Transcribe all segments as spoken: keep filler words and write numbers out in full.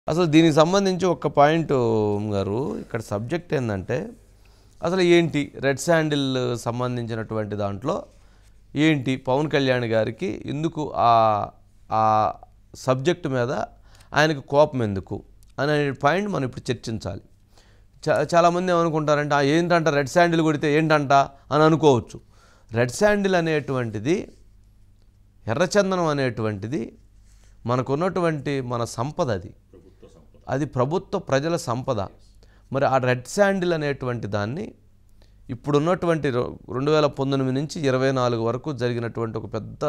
అసలు దీనికి సంబంధించి ఒక పాయింట్ గారు ఇక్కడ సబ్జెక్ట్ ఏంటంటే అసలు ఏంటి రెడ్ శాండిల్ సంబంధించినటువంటి దాంట్లో ఏంటి పవన్ కళ్యాణ్ గారికి ఎందుకు ఆ ఆ సబ్జెక్ట్ మీద ఆయనకు కోపం ఎందుకు అనే పాయింట్ మనం ఇప్పుడు చర్చించాలి. చా చాలామంది ఏమనుకుంటారంటే ఏంటంట రెడ్ శాండిల్ కొడితే ఏంటంట అని అనుకోవచ్చు. రెడ్ శాండిల్ అనేటువంటిది ఎర్రచందనం అనేటువంటిది మనకున్నటువంటి మన సంపద, అది అది ప్రభుత్వ ప్రజల సంపద. మరి ఆ రెడ్ శాండిల్ అనేటువంటి దాన్ని ఇప్పుడున్నటువంటి రెండు వేల పంతొమ్మిది నుంచి ఇరవై నాలుగు వరకు జరిగినటువంటి ఒక పెద్ద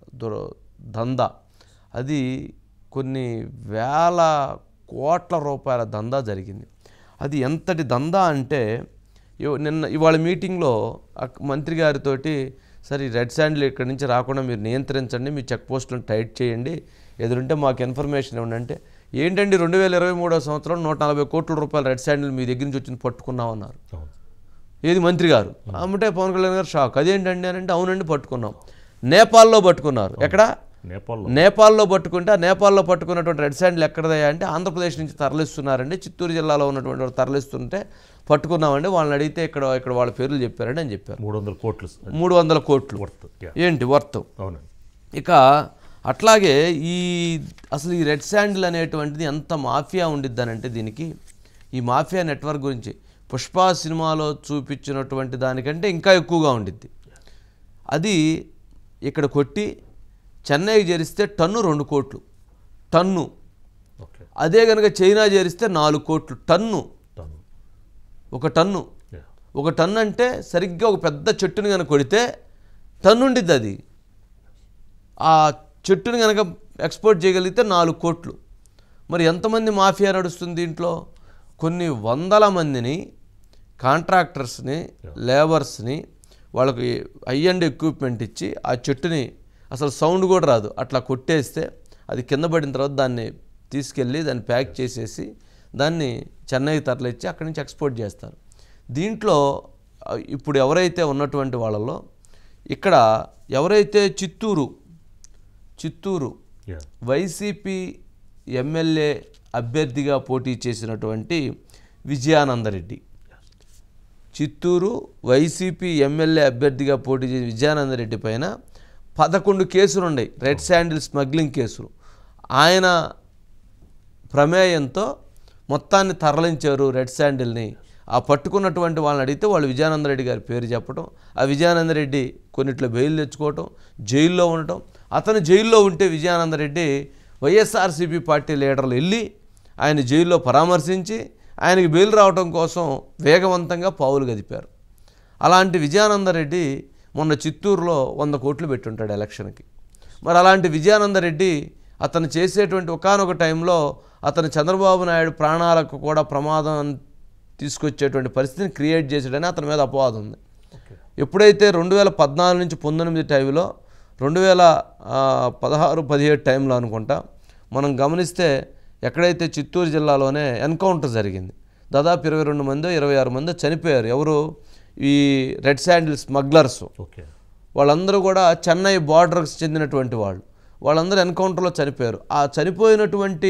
దందా, అది కొన్ని వేల కోట్ల రూపాయల దందా జరిగింది. అది ఎంతటి దందా అంటే నిన్న ఇవాళ మీటింగ్లో మంత్రి గారితోటి సరే రెడ్ శాండిల్ ఇక్కడి నుంచి రాకుండా మీరు నియంత్రించండి, మీ చెక్ పోస్టులను టైట్ చేయండి, ఎదురుంటే మాకు ఇన్ఫర్మేషన్ ఇవ్వండి అంటే ఏంటండి రెండు వేల ఇరవై మూడో సంవత్సరం నూట నలభై కోట్ల రూపాయల రెడ్ శాండిల్ మీ దగ్గర నుంచి వచ్చింది పట్టుకున్నామన్నారు. ఏది మంత్రి గారు అమ్మంటే పవన్ కళ్యాణ్ గారు షాక్. అదేంటండి అని అంటే అవునండి పట్టుకున్నాం. నేపాల్లో పట్టుకున్నారు. ఎక్కడ? నేపాల్లో నేపాల్లో పట్టుకుంటే ఆ నేపాల్లో పట్టుకున్నటువంటి రెడ్ శాండిల్ ఎక్కడదయ్యా అంటే ఆంధ్రప్రదేశ్ నుంచి తరలిస్తున్నారండి, చిత్తూరు జిల్లాలో ఉన్నటువంటి వాళ్ళు తరలిస్తుంటే పట్టుకున్నామండి. వాళ్ళని అడిగితే ఇక్కడ ఇక్కడ వాళ్ళ పేర్లు చెప్పారండి అని చెప్పారు. మూడు వందల కోట్లు మూడు వందల కోట్లు ఏంటి వర్త్. ఇక అట్లాగే ఈ అసలు ఈ రెడ్ శాండిల్ అనేటువంటిది ఎంత మాఫియా ఉండిద్దనంటే దీనికి ఈ మాఫియా నెట్వర్క్ గురించి పుష్ప సినిమాలో చూపించినటువంటి దానికంటే ఇంకా ఎక్కువగా ఉండిద్ది. అది ఇక్కడ కొట్టి చెన్నైకి చేరిస్తే టన్ను రెండు కోట్లు టన్ను, అదే కనుక చైనా చేరిస్తే నాలుగు కోట్లు టన్ను. ఒక టన్ను ఒక టన్ను అంటే సరిగ్గా ఒక పెద్ద చెట్టుని కనుక కొడితే టన్ను ఉండిద్ది. అది ఆ చెట్టుని కనుక ఎక్స్పోర్ట్ చేయగలిగితే నాలుగు కోట్లు. మరి ఎంతమంది మాఫియా నడుస్తుంది దీంట్లో? కొన్ని వందల మందిని కాంట్రాక్టర్స్ని, లేబర్స్ని, వాళ్ళకి హై అండ్ ఎక్విప్మెంట్ ఇచ్చి ఆ చెట్టుని అసలు సౌండ్ కూడా రాదు అట్లా కొట్టేస్తే అది కింద పడిన తర్వాత దాన్ని తీసుకెళ్ళి దాన్ని ప్యాక్ చేసేసి దాన్ని చెన్నైకి తరలిచ్చి అక్కడి నుంచి ఎక్స్పోర్ట్ చేస్తారు. దీంట్లో ఇప్పుడు ఎవరైతే ఉన్నటువంటి వాళ్ళలో ఇక్కడ ఎవరైతే చిత్తూరు చిత్తూరు వైసీపీ ఎమ్మెల్యే అభ్యర్థిగా పోటీ చేసినటువంటి విజయానందరెడ్డి, చిత్తూరు వైసీపీ ఎమ్మెల్యే అభ్యర్థిగా పోటీ చేసిన విజయానందరెడ్డి పైన పదకొండు కేసులు ఉన్నాయి, రెడ్ శాండిల్ స్మగ్లింగ్ కేసులు. ఆయన ప్రమేయంతో మొత్తాన్ని తరలించారు రెడ్ శాండిల్ని. ఆ పట్టుకున్నటువంటి వాళ్ళని అడిగితే వాళ్ళు విజయానందరెడ్డి గారి పేరు చెప్పడం, ఆ విజయానందరెడ్డి కొన్నిట్లో బెయిల్ తెచ్చుకోవటం, జైల్లో ఉండటం. అతను జైల్లో ఉంటే విజయానందరెడ్డి వైఎస్ఆర్సీపీ పార్టీ లీడర్లు వెళ్ళి ఆయన జైల్లో పరామర్శించి ఆయనకి బెయిల్ రావడం కోసం వేగవంతంగా పావులు గదిపారు. అలాంటి విజయానందరెడ్డి మొన్న చిత్తూరులో వంద కోట్లు పెట్టుంటాడు ఎలక్షన్కి. మరి అలాంటి విజయానందరెడ్డి అతను చేసేటువంటి ఒకానొక టైంలో అతను చంద్రబాబు నాయుడు ప్రాణాలకు కూడా ప్రమాదం తీసుకొచ్చేటువంటి పరిస్థితిని క్రియేట్ చేసాడని అతని మీద అపవాదం ఉంది. ఎప్పుడైతే రెండు వేల పద్నాలుగు నుంచి పంతొమ్మిది టైంలో రెండు వేల పదహారు పదిహేడు టైంలో అనుకుంటా మనం గమనిస్తే ఎక్కడైతే చిత్తూరు జిల్లాలోనే ఎన్కౌంటర్ జరిగింది, దాదాపు ఇరవై రెండు మందో ఇరవై ఆరు మందో చనిపోయారు. ఎవరు? ఈ రెడ్ శాండిల్ స్మగ్లర్స్. వాళ్ళందరూ కూడా చెన్నై బార్డర్కి చెందినటువంటి వాళ్ళు. వాళ్ళందరూ ఎన్కౌంటర్లో చనిపోయారు. ఆ చనిపోయినటువంటి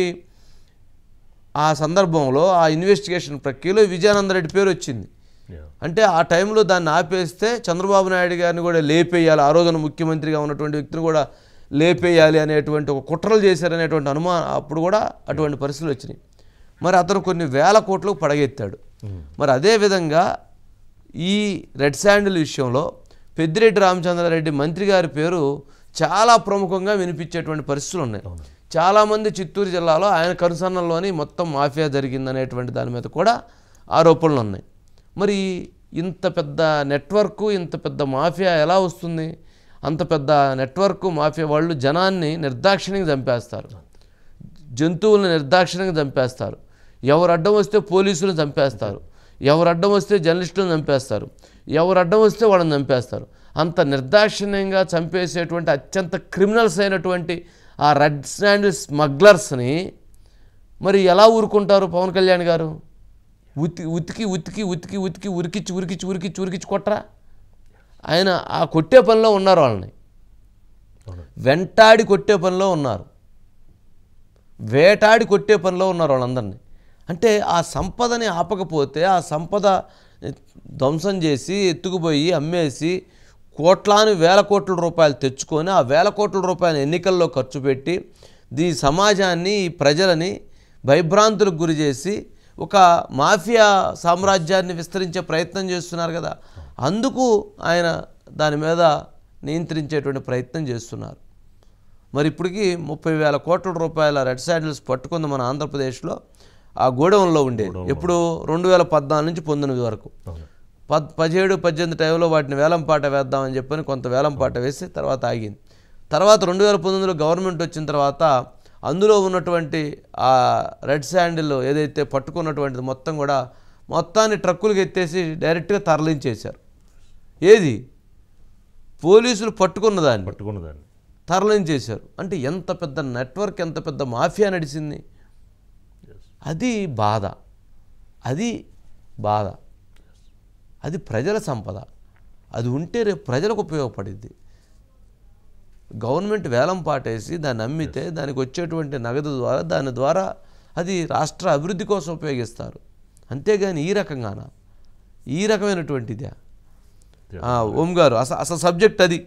ఆ సందర్భంలో ఆ ఇన్వెస్టిగేషన్ ప్రక్రియలో విజయానందరెడ్డి పేరు వచ్చింది. అంటే ఆ టైంలో దాన్ని ఆపేస్తే చంద్రబాబు నాయుడు గారిని కూడా లేపేయాలి, ఆ రోజున ముఖ్యమంత్రిగా ఉన్నటువంటి వ్యక్తిని కూడా లేపేయాలి అనేటువంటి ఒక కుట్రలు చేశారనేటువంటి అనుమానం అప్పుడు కూడా అటువంటి పరిస్థితులు వచ్చినాయి. మరి అతను కొన్ని వేల కోట్లకు పడగెత్తాడు. మరి అదేవిధంగా ఈ రెడ్ శాండిల్ విషయంలో పెద్దిరెడ్డి రామచంద్రారెడ్డి మంత్రి గారి పేరు చాలా ప్రముఖంగా వినిపించేటువంటి పరిస్థితులు ఉన్నాయి. చాలామంది చిత్తూరు జిల్లాలో ఆయన కనుసన్నల్లోని మొత్తం మాఫియా జరిగిందనేటువంటి దాని మీద కూడా ఆరోపణలు ఉన్నాయి. మరి ఇంత పెద్ద నెట్వర్కు, ఇంత పెద్ద మాఫియా ఎలా వస్తుంది? అంత పెద్ద నెట్వర్కు మాఫియా వాళ్ళు జనాన్ని నిర్దాక్షిణ్యంగా చంపేస్తారు, జంతువులను నిర్దాక్షిణ్యంగా చంపేస్తారు, ఎవరు అడ్డం వస్తే పోలీసులను చంపేస్తారు, ఎవరు అడ్డం వస్తే జర్నలిస్టులను చంపేస్తారు, ఎవరు అడ్డం వస్తే వాళ్ళని చంపేస్తారు. అంత నిర్దాక్షిణ్యంగా చంపేసేటువంటి అత్యంత క్రిమినల్స్ అయినటువంటి ఆ రెడ్ శాండిల్ స్మగ్లర్స్ని మరి ఎలా ఊరుకుంటారు పవన్ కళ్యాణ్ గారు? ఉతికి ఉతికి ఉతికి ఉతికి ఉతికి ఉరికిచ్చి ఉరికిచ్చి ఉరికిచ్చి ఉరికిచ్చి కొట్టరా? ఆయన ఆ కొట్టే పనిలో ఉన్నారు, వాళ్ళని వెంటాడి కొట్టే పనిలో ఉన్నారు. వేటాడి కొట్టే పనిలో ఉన్నారు వాళ్ళందరినీ. అంటే ఆ సంపదని ఆపకపోతే ఆ సంపద ధ్వంసం చేసి ఎత్తుకుపోయి అమ్మేసి కోట్లాను వేల కోట్ల రూపాయలు తెచ్చుకొని ఆ వేల కోట్ల రూపాయలు ఎన్నికల్లో ఖర్చు పెట్టి ఈ సమాజాన్ని ఈ ప్రజలని భయభ్రాంతులకు గురి చేసి ఒక మాఫియా సామ్రాజ్యాన్ని విస్తరించే ప్రయత్నం చేస్తున్నారు కదా. అందుకు ఆయన దాని మీద నియంత్రించేటువంటి ప్రయత్నం చేస్తున్నారు. మరి ఇప్పటికీ ముప్పై వేల కోట్ల రూపాయల రెడ్ శాండిల్స్ పట్టుకుంది మన ఆంధ్రప్రదేశ్లో. ఆ గోడౌన్లో ఉండేది ఎప్పుడు రెండు వేల పద్నాలుగు నుంచి పంతొమ్మిది వరకు. పద్ పదిహేడు పద్దెనిమిది టైంలో వాటిని వేలంపాట వేద్దామని చెప్పని కొంత వేలంపాట వేసి తర్వాత ఆగింది. తర్వాత రెండు వేల పంతొమ్మిదిలో గవర్నమెంట్ వచ్చిన తర్వాత అందులో ఉన్నటువంటి ఆ రెడ్ శాండిల్ ఏదైతే పట్టుకున్నటువంటిది మొత్తం కూడా మొత్తాన్ని ట్రక్కులకు ఎత్తేసి డైరెక్ట్గా తరలించేశారు. ఏది పోలీసులు పట్టుకున్నదాన్ని పట్టుకున్నదాన్ని తరలించేశారు. అంటే ఎంత పెద్ద నెట్వర్క్, ఎంత పెద్ద మాఫియా నడిచింది. అది బాధ, అది బాధ, అది ప్రజల సంపద. అది ఉంటే రేపు ప్రజలకు ఉపయోగపడింది. గవర్నమెంట్ వేలం పాటేసి దాన్ని అమ్మితే దానికి వచ్చేటువంటి నగదు ద్వారా దాని ద్వారా అది రాష్ట్ర అభివృద్ధి కోసం ఉపయోగిస్తారు. అంతేగాని ఈ రకంగానా, ఈ రకమైనటువంటిదే. ఓం గారు అసలు అసలు సబ్జెక్ట్ అది.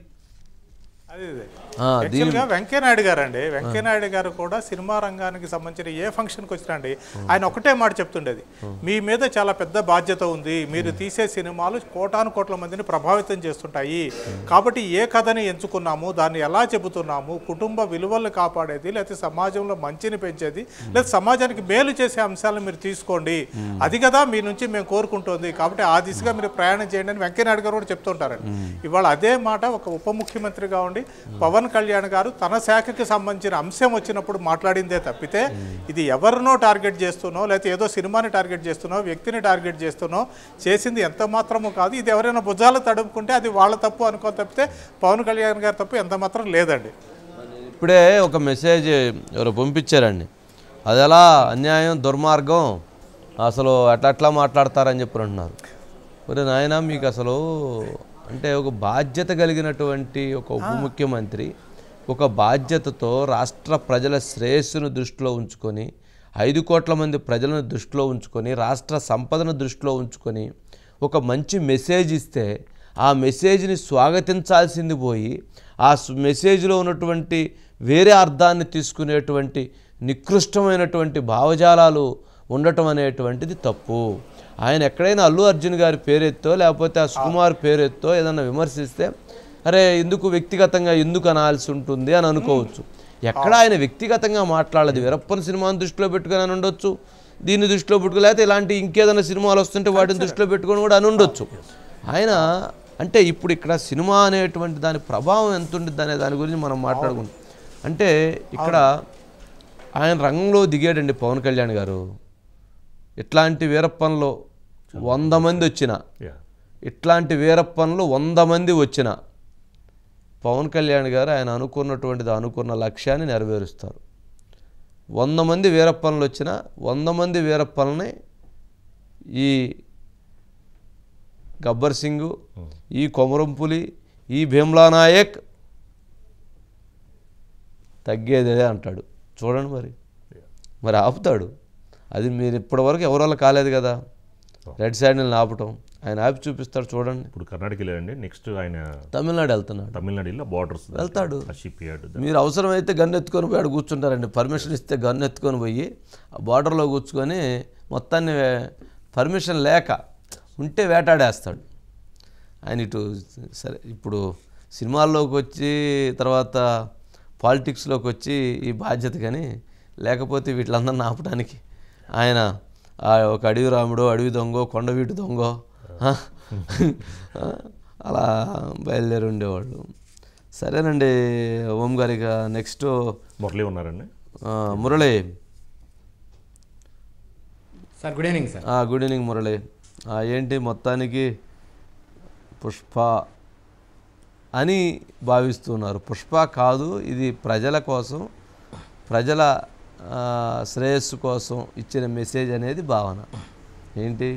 యాక్చువల్గా వెంకయ్యనాయుడు గారు అండి వెంకయ్యనాయుడు గారు కూడా సినిమా రంగానికి సంబంధించిన ఏ ఫంక్షన్కి వచ్చినండి ఆయన ఒకటే మాట చెప్తుండేది, మీ మీద చాలా పెద్ద బాధ్యత ఉంది, మీరు తీసే సినిమాలు కోటాను కోట్ల మందిని ప్రభావితం చేస్తుంటాయి, కాబట్టి ఏ కథని ఎంచుకున్నాము, దాన్ని ఎలా చెబుతున్నాము, కుటుంబ విలువలను కాపాడేది, లేకపోతే సమాజంలో మంచిని పెంచేది, లేదా సమాజానికి మేలు చేసే అంశాలను మీరు తీసుకోండి, అది కదా మీ నుంచి మేము కోరుకుంటుంది, కాబట్టి ఆ దిశగా మీరు ప్రయాణం చేయండి అని వెంకయ్యనాయుడు గారు కూడా చెప్తుంటారండి. ఇవాళ అదే మాట ఒక ఉప ముఖ్యమంత్రిగా ఉండి పవన్ కళ్యాణ్ గారు తన శాఖకి సంబంధించిన అంశం వచ్చినప్పుడు మాట్లాడిందే తప్పితే ఇది ఎవరినో టార్గెట్ చేస్తున్నో లేకపోతే ఏదో సినిమాని టార్గెట్ చేస్తున్నో వ్యక్తిని టార్గెట్ చేస్తున్నో చేసింది ఎంత మాత్రమూ కాదు. ఇది ఎవరైనా భుజాలు తడుపుకుంటే అది వాళ్ళ తప్పు అనుకో తప్పితే పవన్ కళ్యాణ్ గారి తప్పు ఎంత మాత్రం లేదండి. ఇప్పుడే ఒక మెసేజ్ ఎవరు పంపించారండి, అది ఎలా అన్యాయం దుర్మార్గం, అసలు అట్లా అట్లా మాట్లాడతారని చెప్పి అంటున్నారు. మరి నాయన మీకు అసలు అంటే ఒక బాధ్యత కలిగినటువంటి ఒక ఉప ముఖ్యమంత్రి ఒక బాధ్యతతో రాష్ట్ర ప్రజల శ్రేయస్సును దృష్టిలో ఉంచుకొని ఐదు కోట్ల మంది ప్రజలను దృష్టిలో ఉంచుకొని రాష్ట్ర సంపదను దృష్టిలో ఉంచుకొని ఒక మంచి మెసేజ్ ఇస్తే ఆ మెసేజ్ని స్వాగతించాల్సింది పోయి ఆ మెసేజ్లో ఉన్నటువంటి వేరే అర్థాన్ని తీసుకునేటువంటి నికృష్టమైనటువంటి భావజాలాలు ఉండటం అనేటువంటిది తప్పు. ఆయన ఎక్కడైనా అల్లు అర్జున్ గారి పేరెత్తో లేకపోతే ఆ సుకుమార్ పేరెత్తో ఏదన్నా విమర్శిస్తే అరే ఎందుకు వ్యక్తిగతంగా ఎందుకు అనాల్సి ఉంటుంది అని అనుకోవచ్చు. ఎక్కడ ఆయన వ్యక్తిగతంగా మాట్లాడలేదు. వీరప్పన్ సినిమాను దృష్టిలో పెట్టుకొని అని ఉండొచ్చు, దీన్ని దృష్టిలో పెట్టుకో, లేకపోతే ఇలాంటి ఇంకేదైనా సినిమాలు వస్తుంటే వాటిని దృష్టిలో పెట్టుకొని కూడా అని ఉండొచ్చు. ఆయన అంటే ఇప్పుడు ఇక్కడ సినిమా అనేటువంటి దాని ప్రభావం ఎంత ఉంటుంది అనే దాని గురించి మనం మాట్లాడుకుంటాం. అంటే ఇక్కడ ఆయన రంగంలో దిగాడండి పవన్ కళ్యాణ్ గారు. ఇట్లాంటి వీరప్పన్లో వంద మంది వచ్చిన ఇట్లాంటి వీరప్పన్లు వంద మంది వచ్చిన పవన్ కళ్యాణ్ గారు ఆయన అనుకున్నటువంటిది అనుకున్న లక్ష్యాన్ని నెరవేరుస్తారు. వంద మంది వీరప్పన్లు వచ్చిన వంద మంది వీరప్పన్లని ఈ గబ్బర్ సింగ్, ఈ కొమరంపులి, ఈ భీమ్లా నాయక్ తగ్గేదే అంటాడు. చూడండి మరి మరి ఆపుతాడు. అది మీరు ఇప్పటివరకు ఎవరోళ్ళు కాలేదు కదా రెడ్ శాండిల్ని ఆపటం. ఆయన ఆపి చూపిస్తాడు చూడండి. ఇప్పుడు కర్ణాటక లేదండి, నెక్స్ట్ ఆయన తమిళనాడు వెళ్తున్నాడు. తమిళనాడులో బార్డర్స్ వెళ్తాడు. మీరు అవసరమైతే గన్ను ఎత్తుకొని పోయి ఆడ కూర్చుంటారండి. పర్మిషన్ ఇస్తే గన్ను ఎత్తుకొని పోయి ఆ బార్డర్లో కూర్చుకొని మొత్తాన్ని పర్మిషన్ లేక ఉంటే వేటాడేస్తాడు ఆయన. ఇటు సరే ఇప్పుడు సినిమాల్లోకి వచ్చి తర్వాత పాలిటిక్స్లోకి వచ్చి ఈ బాధ్యత కానీ లేకపోతే వీటిలందరిని ఆపడానికి ఆయన ఒక అడవి రాముడు, అడవి దొంగో, కొండవీటి దొంగో అలా బయలుదేరి ఉండేవాళ్ళు. సరేనండి ఓం గారు, ఇక నెక్స్ట్ మురళి ఉన్నారండి. Murali sir, good evening sir. Good evening Murali. ఏంటి మొత్తానికి పుష్ప అని భావిస్తున్నారు? పుష్ప కాదు, ఇది ప్రజల కోసం, ప్రజల శ్రేయస్సు కోసం ఇచ్చిన మెసేజ్ అనేది భావన ఏంటి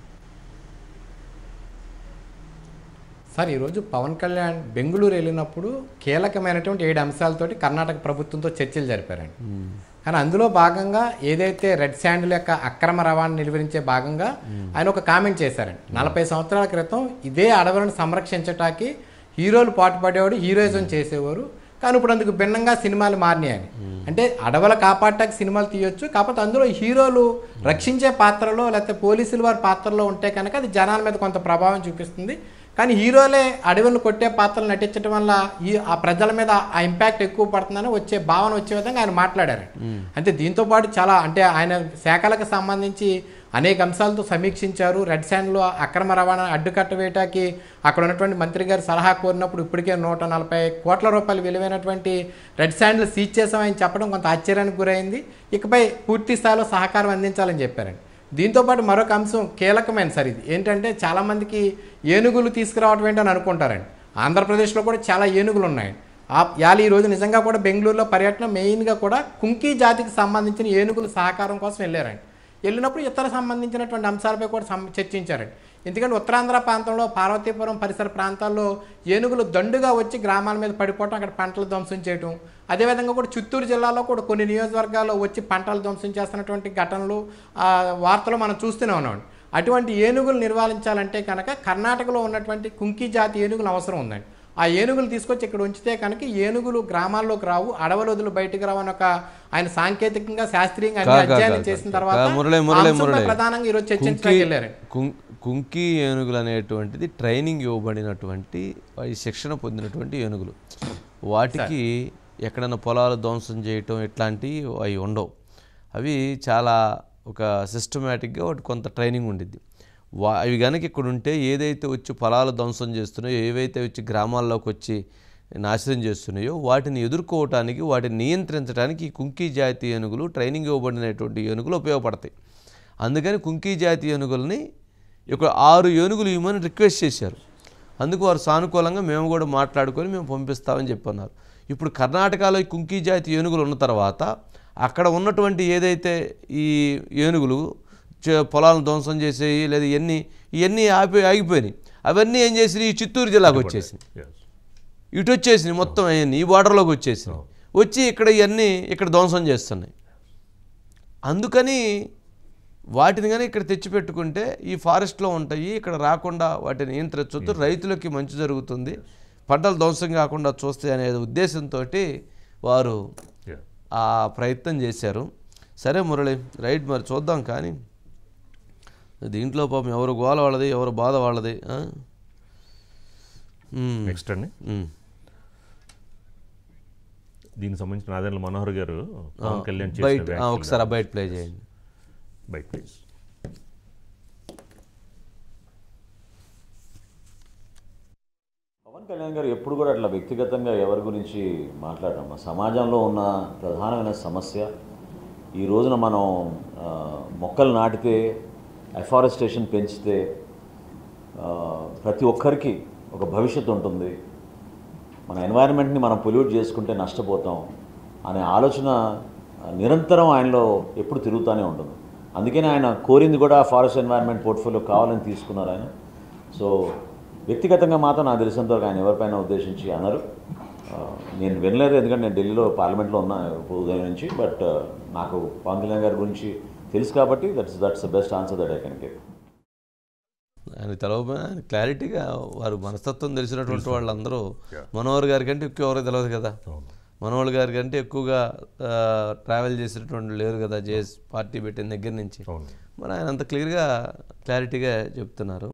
సార్? ఈరోజు పవన్ కళ్యాణ్ బెంగళూరు వెళ్ళినప్పుడు కీలకమైనటువంటి ఏడు అంశాలతోటి కర్ణాటక ప్రభుత్వంతో చర్చలు జరిపారండి. కానీ అందులో భాగంగా ఏదైతే రెడ్ శాండిల్ యొక్క అక్రమ రవాణా నిలువరించే భాగంగా ఆయన ఒక కామెంట్ చేశారండి. నలభై సంవత్సరాల క్రితం ఇదే అడవులను సంరక్షించటానికి హీరోలు పాటుపడేవాడు, హీరోయిజం చేసేవారు, కానీ ఇప్పుడు అందుకు భిన్నంగా సినిమాలు మారినాయని. అంటే అడవుల కాపాడటానికి సినిమాలు తీయొచ్చు, కాకపోతే అందులో హీరోలు రక్షించే పాత్రలో లేకపోతే పోలీసుల వారి పాత్రలో ఉంటే కనుక అది జనాల మీద కొంత ప్రభావం చూపిస్తుంది. కానీ హీరోలే అడవులను కొట్టే పాత్రలు నటించడం వల్ల ఈ ఆ ప్రజల మీద ఆ ఇంపాక్ట్ ఎక్కువ పడుతుందని వచ్చే భావన వచ్చే విధంగా ఆయన మాట్లాడారు. అంటే దీంతో పాటు చాలా అంటే ఆయన శాఖలకు సంబంధించి అనేక అంశాలతో సమీక్షించారు. రెడ్ శాండ్లో అక్రమ రవాణా అడ్డుకట్ట వేయటానికి అక్కడ ఉన్నటువంటి మంత్రి గారు సలహా కోరినప్పుడు ఇప్పటికే నూట నలభై కోట్ల రూపాయలు విలువైనటువంటి రెడ్ శాండ్లు సీజ్ చేసామని చెప్పడం కొంత ఆశ్చర్యానికి గురైంది. ఇకపై పూర్తి స్థాయిలో సహకారం అందించాలని చెప్పారండి. దీంతోపాటు మరొక అంశం కీలకమైన సార్, ఇది ఏంటంటే చాలామందికి ఏనుగులు తీసుకురావడం ఏంటని అనుకుంటారండి. ఆంధ్రప్రదేశ్లో కూడా చాలా ఏనుగులు ఉన్నాయండి. ఆ యాలి ఈరోజు నిజంగా కూడా బెంగళూరులో పర్యటన మెయిన్గా కూడా కుంకీ జాతికి సంబంధించిన ఏనుగుల సహకారం కోసం వెళ్ళారండి. వెళ్ళినప్పుడు ఇతర సంబంధించినటువంటి అంశాలపై కూడా చర్చించారండి. ఎందుకంటే ఉత్తరాంధ్ర ప్రాంతంలో పార్వతీపురం పరిసర ప్రాంతాల్లో ఏనుగులు దండుగా వచ్చి గ్రామాల మీద పడిపోవటం, అక్కడ పంటలు ధ్వంసం చేయటం, అదేవిధంగా కూడా చిత్తూరు జిల్లాలో కూడా కొన్ని నియోజకవర్గాల్లో వచ్చి పంటలు ధ్వంసం చేస్తున్నటువంటి ఘటనలు వార్తలు మనం చూస్తూనే ఉన్నాం. అటువంటి ఏనుగులు నిర్వహించాలంటే కనుక కర్ణాటకలో ఉన్నటువంటి కుంకీ జాతి ఏనుగులు అవసరం ఉందండి. ఆ ఏనుగులు తీసుకొచ్చి ఇక్కడ ఉంచితే కనుక ఏనుగులు గ్రామాల్లోకి రావు, అడవుల వదులు బయటకు రావు అని ఒక ఆయన సాంకేతికంగా శాస్త్రీయంగా అన్ని అధ్యయనం చేసిన తర్వాత ప్రధానంగా ఈరోజు చర్చించడానికి వెళ్ళారు. కుంకీ ఏనుగులు అనేటువంటిది ట్రైనింగ్ ఇవ్వబడినటువంటి శిక్షణ పొందినటువంటి ఏనుగులు. వాటికి ఎక్కడైనా పొలాలు ధ్వంసం చేయటం ఇట్లాంటివి అవి ఉండవు. అవి చాలా ఒక సిస్టమేటిక్గా వాటి కొంత ట్రైనింగ్ ఉండిద్ది. వా అవి కనుక ఇక్కడ ఉంటే ఏదైతే వచ్చి పొలాలు ధ్వంసం చేస్తున్నాయో, ఏవైతే వచ్చి గ్రామాల్లోకి వచ్చి నాశనం చేస్తున్నాయో వాటిని ఎదుర్కోవటానికి, వాటిని నియంత్రించడానికి ఈ కుంకీ జాతి ఏనుగులు ట్రైనింగ్ ఇవ్వబడినటువంటి ఏనుగులు ఉపయోగపడతాయి. అందుకని కుంకీ జాతి ఏనుగుల్ని ఇక్కడ ఆరు ఏనుగులు ఇవ్వమని రిక్వెస్ట్ చేశారు. అందుకు వారు సానుకూలంగా మేము కూడా మాట్లాడుకొని మేము పంపిస్తామని చెప్పన్నారు. ఇప్పుడు కర్ణాటకలో ఈ కుంకీ జాతి ఏనుగులు ఉన్న తర్వాత అక్కడ ఉన్నటువంటి ఏదైతే ఈ ఏనుగులు పొలాలను ధ్వంసం చేసేవి లేదా ఇవన్నీ ఇవన్నీ ఆపి ఆగిపోయినాయి. అవన్నీ ఏం చేసినాయి, ఈ చిత్తూరు జిల్లాకు వచ్చేసినాయి, ఇటు వచ్చేసినాయి, మొత్తం అవన్నీ ఈ బార్డర్లోకి వచ్చేసినాయి, వచ్చి ఇక్కడ ఇవన్నీ ఇక్కడ ధ్వంసం చేస్తున్నాయి. అందుకని వాటిని కానీ ఇక్కడ తెచ్చిపెట్టుకుంటే ఈ ఫారెస్ట్లో ఉంటాయి, ఇక్కడ రాకుండా వాటిని నియంత్రించొద్దు, రైతులకి మంచి జరుగుతుంది, పంటలు ధ్వంసం కాకుండా చూస్తాయి అనే ఉద్దేశంతో వారు ఆ ప్రయత్నం చేశారు. సరే మురళి, రైట్, మరి చూద్దాం. కానీ దీంట్లో పాపం ఎవరు గోల వాళ్ళది, ఎవరు బాధ వాళ్ళది. నెక్స్ట్ అండి, దీనికి సంబంధించిన నాదెండ్ల మనోహర్ గారు పవన్ కళ్యాణ్ బయట ఒకసారి ఆ బయట ప్లే చేయండి. బయట ప్లీజ్. పవన్ కళ్యాణ్ గారు ఎప్పుడు కూడా అట్లా వ్యక్తిగతంగా ఎవరి గురించి మాట్లాడడం, సమాజంలో ఉన్న ప్రధానమైన సమస్య ఈ రోజున మనం మొక్కలు నాటితే, అఫారెస్టేషన్ పెంచితే ప్రతి ఒక్కరికి ఒక భవిష్యత్తు ఉంటుంది, మన ఎన్వైరన్మెంట్ని మనం పొల్యూట్ చేసుకుంటే నష్టపోతాం అనే ఆలోచన నిరంతరం ఆయనలో ఎప్పుడు తిరుగుతూనే ఉంటుంది. అందుకని ఆయన కోరింది కూడా ఫారెస్ట్ ఎన్వైరన్మెంట్ పోర్ట్ఫోలియో కావాలని తీసుకున్నారు ఆయన. సో వ్యక్తిగతంగా మాత్రం నాకు తెలిసినంతవరకు ఆయన ఎవరిపైన ఉద్దేశించి అన్నారు. నేను వినలేదు, ఎందుకంటే నేను ఢిల్లీలో పార్లమెంట్లో ఉన్నా ఉదయం నుంచి. బట్ నాకు పవన్ కళ్యాణ్ గారి గురించి తెలుసు కాబట్టి that's that's the best answer that I can give. ఆయన తెలవబోయిన ఆయన క్లారిటీగా వారు మనస్తత్వం తెలిసినటువంటి వాళ్ళందరూ మనోహర్ గారి కంటే ఎక్కువ ఎవరో తెలియదు కదా. మనోహర్ గారి కంటే ఎక్కువగా ట్రావెల్ చేసినటువంటి లేరు కదా జేఎస్ పార్టీ పెట్టిన దగ్గర నుంచి. మరి ఆయన అంత క్లియర్గా క్లారిటీగా చెప్తున్నారు.